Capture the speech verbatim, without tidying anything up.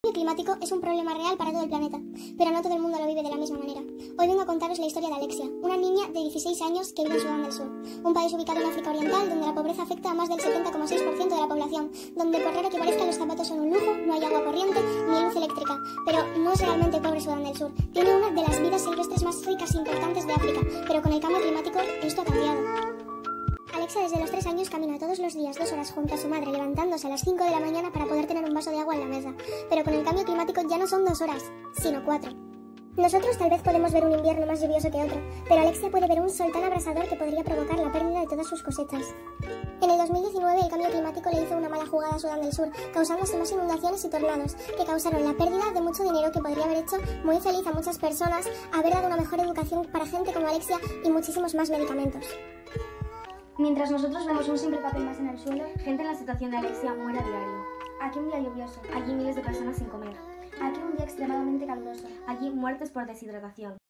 El cambio climático es un problema real para todo el planeta, pero no todo el mundo lo vive de la misma manera. Hoy vengo a contaros la historia de Alexia, una niña de dieciséis años que vive en Sudán del Sur, un país ubicado en África Oriental donde la pobreza afecta a más del setenta coma seis por ciento de la población, donde por raro que parezca los zapatos son un lujo, no hay agua corriente ni luz eléctrica, pero no es realmente pobre Sudán del Sur. Tiene una de las vidas silvestres más ricas e importantes de África, pero con el cambio climático esto ha cambiado. Alexia desde los tres años camina todos los días dos horas junto a su madre, levantándose a las cinco de la mañana para poder tener un vaso de agua en la mesa. Pero con el cambio climático ya no son dos horas, sino cuatro. Nosotros tal vez podemos ver un invierno más lluvioso que otro, pero Alexia puede ver un sol tan abrasador que podría provocar la pérdida de todas sus cosechas. En el dos mil diecinueve el cambio climático le hizo una mala jugada a Sudán del Sur, causando así más inundaciones y tornados, que causaron la pérdida de mucho dinero que podría haber hecho muy feliz a muchas personas, haber dado una mejor educación para gente como Alexia y muchísimos más medicamentos. Mientras nosotros vemos un simple papel más en el suelo, gente en la situación de Alexia muere a diario. Aquí un día lluvioso, allí miles de personas sin comer. Aquí un día extremadamente caluroso, allí muertes por deshidratación.